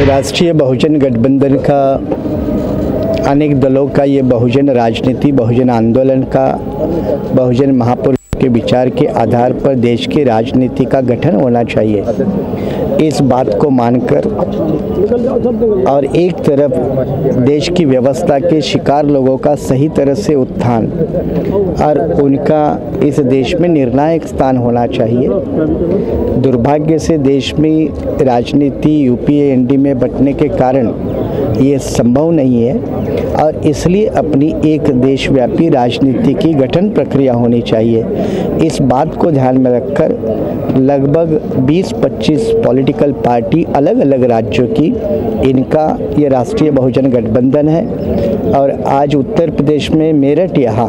राष्ट्रीय बहुजन गठबंधन का अनेक दलों का ये बहुजन राजनीति, बहुजन आंदोलन का, बहुजन महापुरुष के विचार के आधार पर देश की राजनीति का गठन होना चाहिए। इस बात को मानकर और एक तरफ देश की व्यवस्था के शिकार लोगों का सही तरह से उत्थान और उनका इस देश में निर्णायक स्थान होना चाहिए। दुर्भाग्य से देश में राजनीति यूपीए एनडीए में बंटने के कारण ये संभव नहीं है और इसलिए अपनी एक देशव्यापी राजनीति की गठन प्रक्रिया होनी चाहिए। इस बात को ध्यान में रखकर लगभग 20-25 पॉलिटिकल पार्टी अलग अलग राज्यों की, इनका ये राष्ट्रीय बहुजन गठबंधन है। और आज उत्तर प्रदेश में मेरठ यहाँ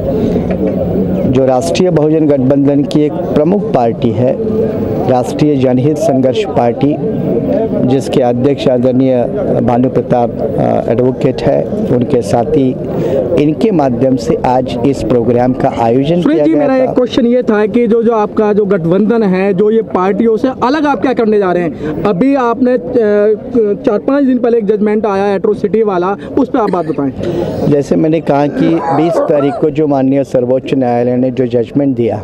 जो राष्ट्रीय बहुजन गठबंधन की एक प्रमुख पार्टी है, राष्ट्रीय जनहित संघर्ष पार्टी, जिसके अध्यक्ष आदरणीय भानु प्रताप एडवोकेट है, उनके साथी, इनके माध्यम से आज इस प्रोग्राम का आयोजन किया गया। मेरा एक क्वेश्चन ये था कि जो आपका जो गठबंधन है, जो ये पार्टियों से अलग आप क्या करने जा रहे हैं? अभी आपने 4-5 दिन पहले एक जजमेंट आया एट्रोसिटी वाला, उस पर आप बात बताएं। जैसे मैंने कहा कि 20 तारीख को जो माननीय सर्वोच्च न्यायालय ने जो जजमेंट दिया,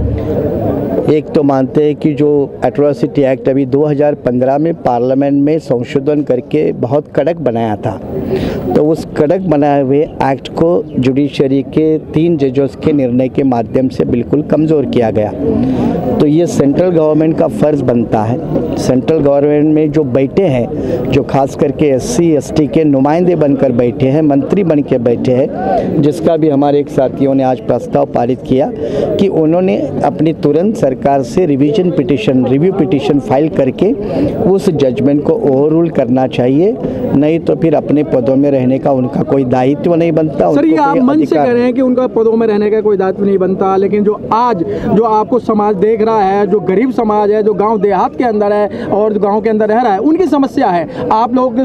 एक तो मानते हैं कि जो एट्रोसिटी एक्ट अभी 2015 में पार्लियामेंट में संशोधन करके बहुत कड़क बनाया था, तो उस कड़क बनाए हुए एक्ट को जुडिशरी के 3 जजों के निर्णय के माध्यम से बिल्कुल कमज़ोर किया गया। तो ये सेंट्रल गवर्नमेंट का फ़र्ज़ बनता है, सेंट्रल गवर्नमेंट में जो बैठे हैं, जो खास करके SC ST के नुमाइंदे बनकर बैठे हैं, मंत्री बन के बैठे हैं, जिसका भी हमारे एक साथियों ने आज प्रस्ताव पारित किया कि उन्होंने अपनी तुरंत सरकार से revision petition, review petition file करके उस जजमेंट को ओवररूल करना चाहिए, नहीं तो फिर अपने पदों में रहने का उनका कोई दायित्व नहीं बनता। सर, ये आप मन से कह रहे हैं कि उनका पदों में रहने का कोई दायित्व नहीं बनता, लेकिन जो आज जो आपको समाज देख रहा है, जो गरीब समाज है, जो गांव देहात के अंदर है और गांव के अंदर रह रहा है, उनकी समस्या है। आप लोग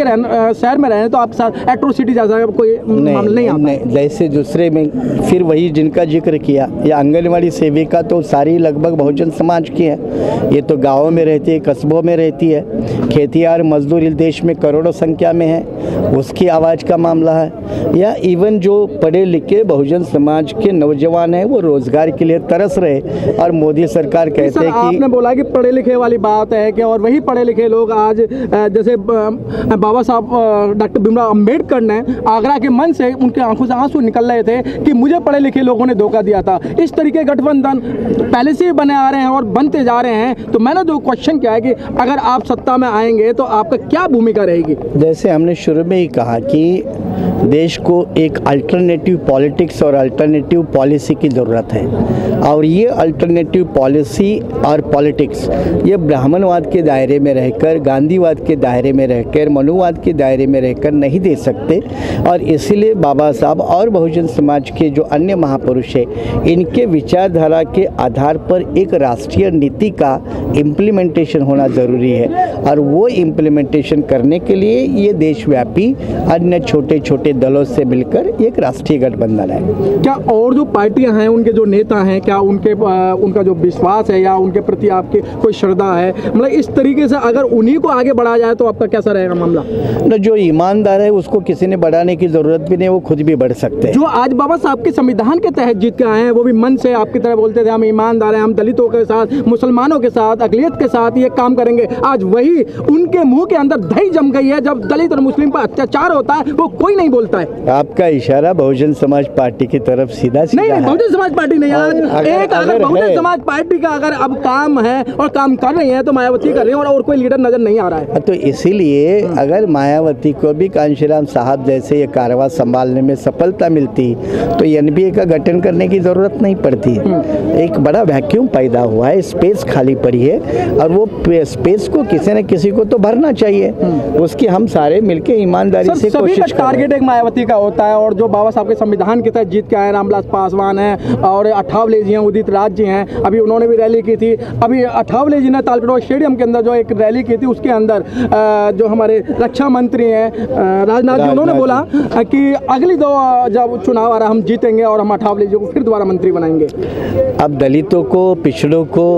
शहर में रहे तो आप साथ एट्रोसिटी जैसा कोई मामला नहीं आता। जैसे दूसरे में फिर वही जिनका जिक्र किया, या आंगनवाड़ी सेविका तो सारी लगभग बहुजन समाज की है। ये तो गाँवों में रहती है, कस्बों में रहती है। खेतियार मजदूर इस देश में करोड़ों संख्या में है, उसकी आवाज़ का मामला है। या इवन जो पढ़े लिखे बहुजन समाज के नौजवान हैं, वो रोजगार के लिए तरस रहे और मोदी सरकार कहते हैं कि आपने बोला कि पढ़े लिखे वाली बात है कि, और वही पढ़े लिखे लोग आज जैसे बाबा साहब डॉक्टर भीमराव अंबेडकर ने आगरा के मन से उनके आंखों से आंसू निकल रहे थे कि मुझे पढ़े लिखे लोगों ने धोखा दिया था। इस तरीके गठबंधन पहले से ही बने आ रहे हैं और बनते जा रहे हैं। तो मैंने जो क्वेश्चन किया है कि अगर आप सत्ता में आएंगे तो आपका क्या भूमिका रहेगी? जैसे हमने शुरू में ही कहा कि देश को एक अल्टरनेटिव पॉलिटिक्स और अल्टरनेटिव पॉलिसी की ज़रूरत है, और ये अल्टरनेटिव पॉलिसी और पॉलिटिक्स ये ब्राह्मणवाद के दायरे में रहकर, गांधीवाद के दायरे में रहकर, मनुवाद के दायरे में रहकर नहीं दे सकते। और इसीलिए बाबा साहब और बहुजन समाज के जो अन्य महापुरुष हैं, इनके विचारधारा के आधार पर एक राष्ट्रीय नीति का इम्प्लीमेंटेशन होना ज़रूरी है, और वो इम्प्लीमेंटेशन करने के लिए ये देशव्यापी अन्य छोटे छोटे दलों से मिलकर एक राष्ट्रीय गठबंधन है। क्या और जो पार्टियां हैं, उनके जो नेता हैं, क्या उनका जो विश्वास है या उनके प्रति आपकी कोई श्रद्धा है? मतलब इस तरीके से अगर उन्हीं को आगे बढ़ाया जाए तो आपका कैसा रहेगा मामला? न, जो ईमानदार है उसको किसी ने बढ़ाने की जरूरत भी नहीं, वो खुद भी बढ़ सकते हैं। जो आज बाबा साहब के संविधान के तहत जीत के आए हैं, वो भी मन से आपकी तरह बोलते थे हम ईमानदार हैं, हम दलितों के साथ, मुसलमानों के साथ, अकलियत के साथ ये काम करेंगे। आज वही उनके मुंह के अंदर दही जम गई है। जब दलित और मुस्लिम पर अत्याचार होता है वो कोई नहीं बोलता है। आपका इशारा बहुजन समाज पार्टी की तरफ सीधा नहीं, बहुजन समाज पार्टी नहीं। आज अगर बहुजन समाज पार्टी का अगर अब काम है और काम कर रही है तो मायावती कर रही है, और कोई लीडर नजर नहीं आ रहा है। तो इसीलिए अगर मायावती को भी कांशीराम साहब जैसे ये कारवा संभालने में सफलता मिलती तो एनडीए का गठन करने की जरूरत नहीं पड़ती। एक बड़ा वैक्यूम पैदा हुआ है, स्पेस खाली पड़ी है, और वो स्पेस को किसी न किसी को तो भरना चाहिए। उसकी हम सारे मिलके ईमानदारी से कोशिश करें। टारगेट एक मायावती का होता है, और जो बाबा साहब के संविधान के तहत जीत के आए रामविलास पासवान हैं और अठावले जी हैं, उदित राज जी हैं, अभी उन्होंने भी रैली की थी। अभी अठावले जी ने तालकटोरा स्टेडियम के अंदर जो एक रैली की थी, उसके अंदर जो हमारे रक्षा मंत्री हैं राजनाथ जी, उन्होंने बोला कि अगली जब चुनाव आ रहा हम जीतेंगे और हम अठावले जी को फिर दोबारा मंत्री बनाएंगे। अब दलितों को, पिछड़ों को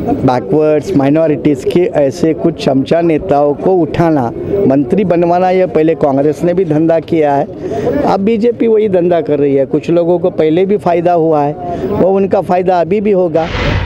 बैकवर्ड्स माइनॉरिटीज़ के ऐसे कुछ चमचा नेताओं को उठाना, मंत्री बनवाना, यह पहले कांग्रेस ने भी धंधा किया है, अब बीजेपी वही धंधा कर रही है। कुछ लोगों को पहले भी फ़ायदा हुआ है, वो उनका फ़ायदा अभी भी होगा।